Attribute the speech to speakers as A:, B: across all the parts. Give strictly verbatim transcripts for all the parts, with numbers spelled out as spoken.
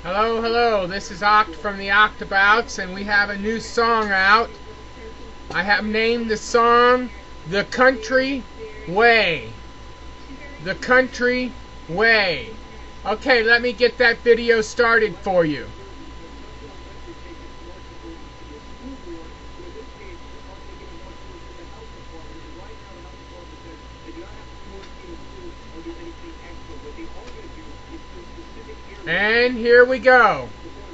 A: Hello, hello, this is Oct from the Octabouts, and we have a new song out. I have named the song The Country Way. The Country Way. Okay, let me get that video started for you. And here we go.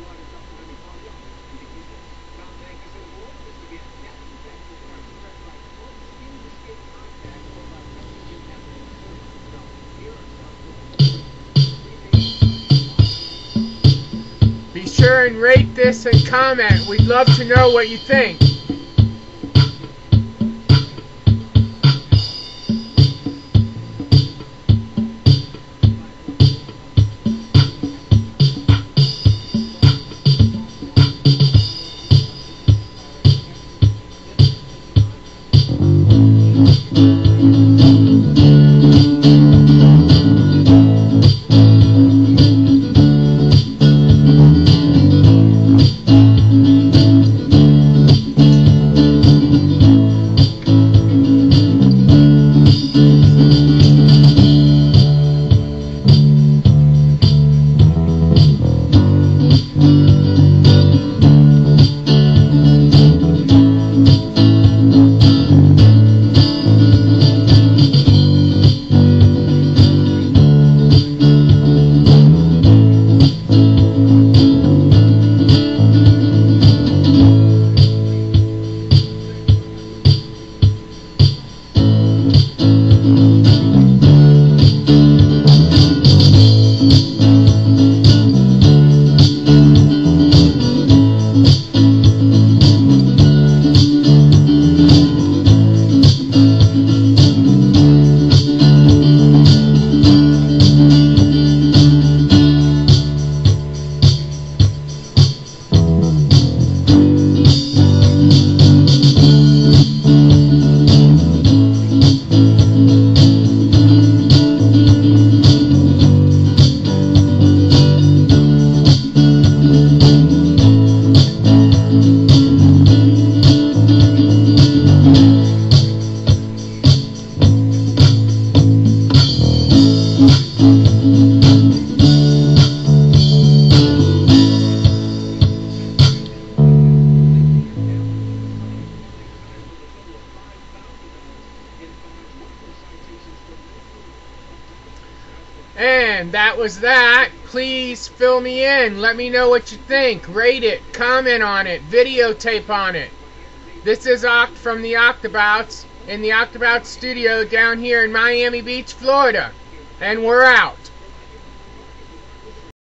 A: Be sure and rate this and comment. We'd love to know what you think. And that was that. Please fill me in. Let me know what you think. Rate it. Comment on it. Videotape on it. This is Oct from the Octabouts in the Octabout studio down here in Miami Beach, Florida. And we're out.